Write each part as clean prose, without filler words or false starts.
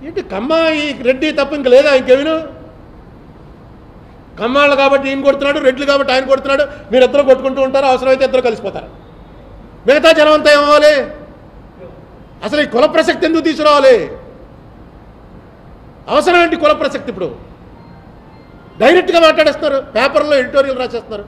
ఏంటి కమ్మ ఈ రెడ్డి తప్ప ఇంక లేదా ఇంకేమిను? కమ్మాళ్ళు కాబట్టి ఈయన కొడుతున్నాడు, రెడ్లు కాబట్టి ఆయన కొడుతున్నాడు, మీరు ఇద్దరు కొట్టుకుంటూ ఉంటారు, అవసరమైతే ఇద్దరు కలిసిపోతారు. మిగతా జనం అంతా ఏమవ్వాలి? అసలు ఈ కుల ప్రసక్తి ఎందుకు తీసుకురావాలి? అవసరం ఏంటి కుల ప్రసక్తి? ఇప్పుడు డైరెక్ట్గా మాట్లాడేస్తున్నారు, పేపర్లో ఎడిటోరియల్ రాసేస్తున్నారు.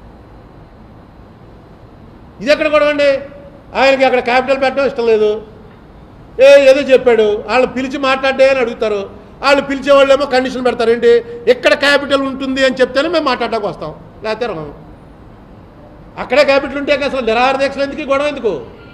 ఇది ఎక్కడ గొడవండి? ఆయనకి అక్కడ క్యాపిటల్ పెట్టడం ఇష్టం లేదు, ఏదో చెప్పాడు, వాళ్ళు పిలిచి మాట్లాడే అని అడుగుతారు. వాళ్ళు పిలిచేవాళ్ళేమో కండిషన్ పెడతారు, ఏంటి ఎక్కడ క్యాపిటల్ ఉంటుంది అని చెప్తేనే మేము మాట్లాడడానికి వస్తాం, లేకపోతే రం. అక్కడే క్యాపిటల్ ఉంటే అసలు నిరాహార దీక్షలు ఎందుకు, గొడవ ఎందుకు?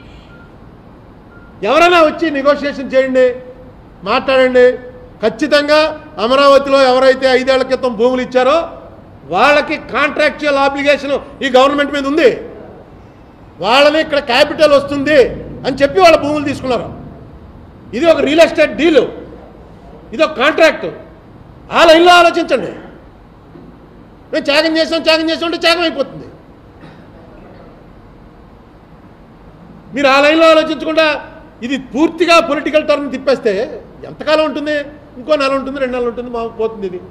ఎవరైనా వచ్చి నెగోషియేషన్ చేయండి, మాట్లాడండి. ఖచ్చితంగా అమరావతిలో ఎవరైతే 5 ఏళ్ల క్రితం భూములు ఇచ్చారో వాళ్ళకి కాంట్రాక్చువల్ ఆబ్లిగేషన్ ఈ గవర్నమెంట్ మీద ఉంది. వాళ్ళని ఇక్కడ క్యాపిటల్ వస్తుంది అని చెప్పి వాళ్ళ భూములు తీసుకున్నారు. ఇది ఒక రియల్ ఎస్టేట్ డీలు, ఇది ఒక కాంట్రాక్ట్. ఆ లైన్లో ఆలోచించండి. మేము త్యాగం చేసాం అంటే త్యాగం అయిపోతుంది. మీరు ఆ లైన్లో ఆలోచించకుండా ఇది పూర్తిగా పొలిటికల్ టర్మ్ తిప్పేస్తే ఎంతకాలం ఉంటుంది? ఇంకో నెల ఉంటుంది, 2 నెలలు ఉంటుంది, మాకు పోతుంది. ఇది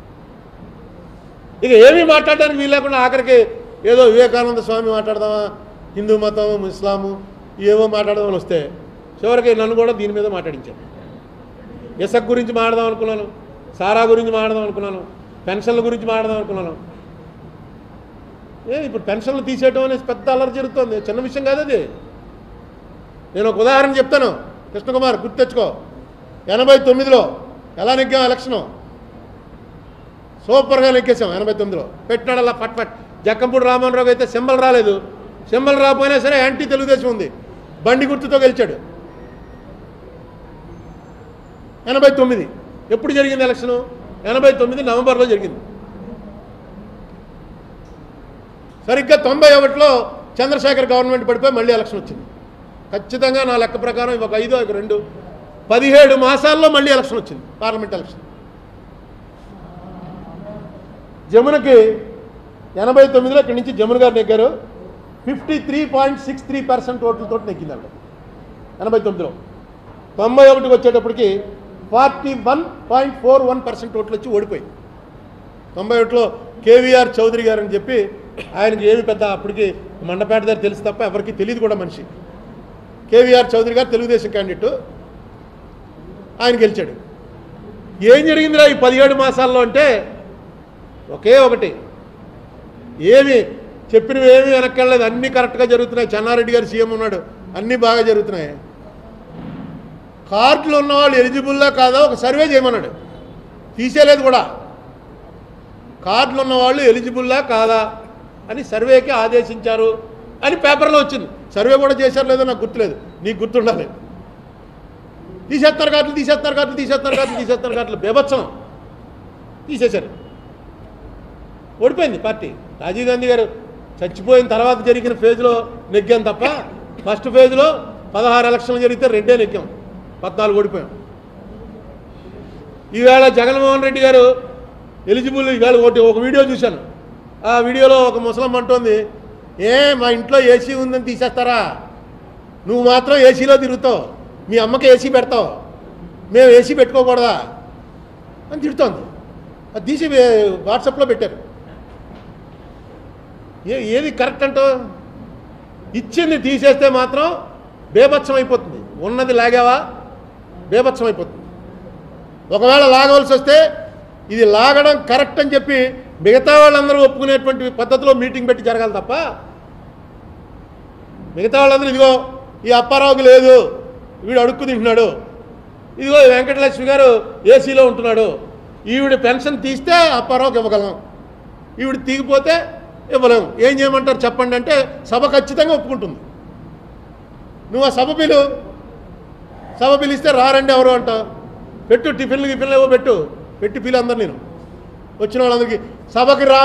ఇక ఏమీ మాట్లాడడానికి వీలు లేకుండా ఆఖరికి ఏదో వివేకానంద స్వామి మాట్లాడదామా, హిందూ మతం, ఇస్లాము ఏవో మాట్లాడదామని వస్తే చివరికి నన్ను కూడా దీని మీద మాట్లాడించాను. ఇసుక గురించి మాట్లాడదాం అనుకున్నాను, సారా గురించి మాట్లాడదాం అనుకున్నాను, పెన్షన్ల గురించి మాట్లాడదాం అనుకున్నాను. ఇప్పుడు పెన్షన్లు తీసేయడం అనేది పెద్ద అల్లరి జరుగుతుంది, చిన్న విషయం కాదు అది. నేను ఒక ఉదాహరణ చెప్తాను, కృష్ణకుమార్ గుర్తు తెచ్చుకో. 89లో ఎలా నెగ్గాం ఎలక్షను? సూపర్గా నెగ్గేసాం. 89లో పెట్టినాడు అలా పట్ పట్. జక్కంపూడి రామ్మోహన్ రావు అయితే సింబల్ రాలేదు, సింబల్ రాకపోయినా సరే యాంటీ తెలుగుదేశం ఉంది, బండి గుర్తుతో గెలిచాడు. 89 ఎప్పుడు జరిగింది ఎలక్షను? 89 నవంబర్లో జరిగింది. సరిగ్గా 91లో చంద్రశేఖర్ గవర్నమెంట్ పడిపోయి మళ్ళీ ఎలక్షన్ వచ్చింది. ఖచ్చితంగా నా లెక్క ప్రకారం ఒక 5 ఒక 2 17 మాసాల్లో మళ్ళీ ఎలక్షన్ వచ్చింది, పార్లమెంట్ ఎలక్షన్. జమునకి 89లో ఇక్కడి నుంచి జమున గారు నెగ్గారు. 53.63% ఓట్లతో నెగ్గింది ఆవిడ 89లో. 91కి వచ్చేటప్పటికి 41.41% ఓట్లు వచ్చి ఓడిపోయింది. 91లో కేవీఆర్ చౌదరి గారు అని చెప్పి, ఆయనకి ఏమి పెద్ద అప్పటికి మండపేట దగ్గర తెలుసు తప్ప ఎవరికి తెలియదు కూడా మనిషి. కేవీఆర్ చౌదరి గారు తెలుగుదేశం క్యాండిడేటు, ఆయన గెలిచాడు. ఏం జరిగిందిరా ఈ 17 మాసాల్లో అంటే ఒకే ఒకటి, ఏమి చెప్పినవి ఏమీ వెనక్కెళ్ళలేదు, అన్నీ కరెక్ట్గా జరుగుతున్నాయి. చెన్నారెడ్డి గారు సీఎం ఉన్నాడు, అన్నీ బాగా జరుగుతున్నాయి. కార్డులు ఉన్నవాళ్ళు ఎలిజిబుల్లా కాదా ఒక సర్వే చేయమన్నాడు, తీసేయలేదు కూడా. కార్డులు ఉన్నవాళ్ళు ఎలిజిబుల్లా కాదా అని సర్వేకి ఆదేశించారు అని పేపర్లో వచ్చింది. సర్వే కూడా చేశారు లేదో నాకు గుర్తులేదు, నీకు గుర్తుండాలి. తీసేస్తున్నారు కార్డులు బేభత్సం తీసేశారు. ఓడిపోయింది పార్టీ. రాజీవ్ గాంధీ గారు చచ్చిపోయిన తర్వాత జరిగిన ఫేజ్లో నెగ్గాం తప్ప ఫస్ట్ ఫేజ్లో 16 ఎలక్షన్లు జరిగితే 2 నెగ్గాం, 14 ఓడిపోయాం. ఈవేళ జగన్మోహన్ రెడ్డి గారు ఎలిజిబుల్. ఈవేళ ఒక వీడియో చూశాను, ఆ వీడియోలో ఒక ముసలమ్మ అంటోంది, మా ఇంట్లో ఏసీ ఉందని తీసేస్తారా, నువ్వు మాత్రం ఏసీలో తిరుగుతావు, మీ అమ్మకి ఏసీ పెడతావు, మేము ఏసీ పెట్టుకోకూడదా అని తిడుతోంది. అది తీసి వాట్సాప్లో పెట్టారు. ఏది కరెక్ట్ అంటో? ఇచ్చింది తీసేస్తే మాత్రం బేభత్సం అయిపోతుంది, ఉన్నది లాగావా బేభత్సం అయిపోతుంది. ఒకవేళ లాగవలసి వస్తే ఇది లాగడం కరెక్ట్ అని చెప్పి మిగతా వాళ్ళందరూ ఒప్పుకునేటువంటి పద్ధతిలో మీటింగ్ పెట్టి జరగాలి తప్ప, మిగతా వాళ్ళందరూ ఇదిగో ఈ అప్పారావుకి లేదు, వీడు అడుక్కు తింటున్నాడు, ఇదిగో వెంకటలక్ష్మి గారు ఏసీలో ఉంటున్నాడు, ఈవిడ పెన్షన్ తీస్తే అప్పారావుకి ఇవ్వగలం, ఈవిడ తీగిపోతే ఇవ్వలేము, ఏం చేయమంటారు చెప్పండి అంటే సభ ఖచ్చితంగా ఒప్పుకుంటుంది. నువ్వు ఆ సభ పిలిస్తే రారండి ఎవరు అంటావు, పెట్టు టిఫిన్లు ఏవో పెట్టి పిలు అందరు, నేను వచ్చిన వాళ్ళందరికీ సభకి రా.